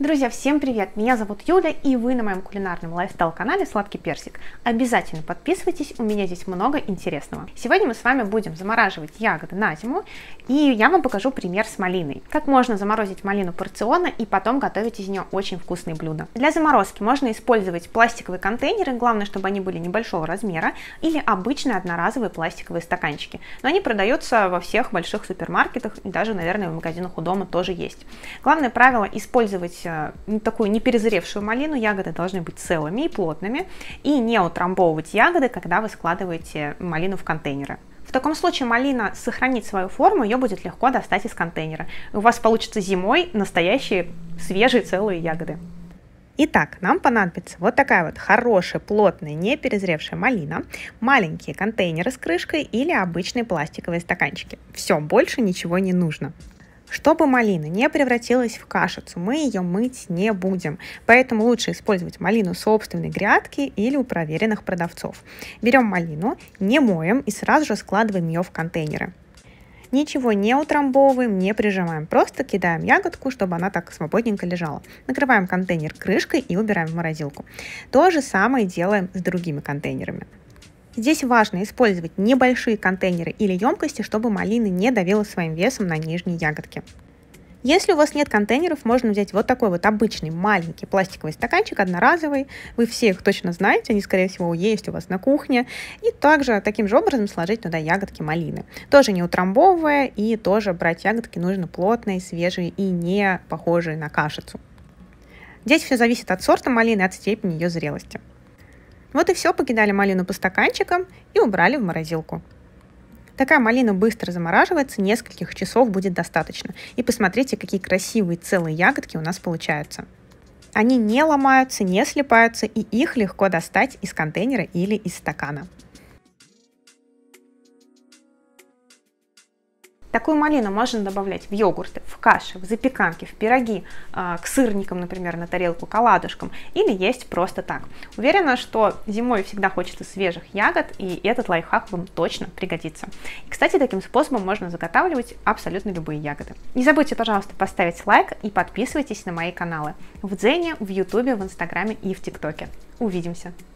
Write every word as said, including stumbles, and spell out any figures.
Друзья, всем привет! Меня зовут Юля, и вы на моем кулинарном лайфстайл-канале Сладкий Персик. Обязательно подписывайтесь, у меня здесь много интересного. Сегодня мы с вами будем замораживать ягоды на зиму, и я вам покажу пример с малиной. Как можно заморозить малину порционно и потом готовить из нее очень вкусные блюда. Для заморозки можно использовать пластиковые контейнеры, главное, чтобы они были небольшого размера, или обычные одноразовые пластиковые стаканчики. Но они продаются во всех больших супермаркетах и даже, наверное, в магазинах у дома тоже есть. Главное правило — использовать такую неперезревшую малину, ягоды должны быть целыми и плотными, и не утрамбовывать ягоды, когда вы складываете малину в контейнеры. В таком случае малина сохранит свою форму, ее будет легко достать из контейнера. И у вас получится зимой настоящие свежие целые ягоды. Итак, нам понадобится вот такая вот хорошая, плотная, не перезревшая малина, маленькие контейнеры с крышкой или обычные пластиковые стаканчики. Все, больше ничего не нужно. Чтобы малина не превратилась в кашицу, мы ее мыть не будем, поэтому лучше использовать малину собственной грядки или у проверенных продавцов. Берем малину, не моем и сразу же складываем ее в контейнеры. Ничего не утрамбовываем, не прижимаем, просто кидаем ягодку, чтобы она так свободненько лежала. Накрываем контейнер крышкой и убираем в морозилку. То же самое делаем с другими контейнерами. Здесь важно использовать небольшие контейнеры или емкости, чтобы малина не давила своим весом на нижние ягодки. Если у вас нет контейнеров, можно взять вот такой вот обычный маленький пластиковый стаканчик, одноразовый. Вы все их точно знаете, они, скорее всего, есть у вас на кухне. И также таким же образом сложить туда ягодки малины. Тоже не утрамбовывая, и тоже брать ягодки нужно плотные, свежие и не похожие на кашицу. Здесь все зависит от сорта малины, от степени ее зрелости. Вот и все, покидали малину по стаканчикам и убрали в морозилку. Такая малина быстро замораживается, нескольких часов будет достаточно. И посмотрите, какие красивые целые ягодки у нас получаются. Они не ломаются, не слипаются, и их легко достать из контейнера или из стакана. Такую малину можно добавлять в йогурты, в каши, в запеканки, в пироги, к сырникам, например, на тарелку, к оладушкам, или есть просто так. Уверена, что зимой всегда хочется свежих ягод, и этот лайфхак вам точно пригодится. И, кстати, таким способом можно заготавливать абсолютно любые ягоды. Не забудьте, пожалуйста, поставить лайк и подписывайтесь на мои каналы в Дзене, в Ютубе, в Инстаграме и в ТикТоке. Увидимся!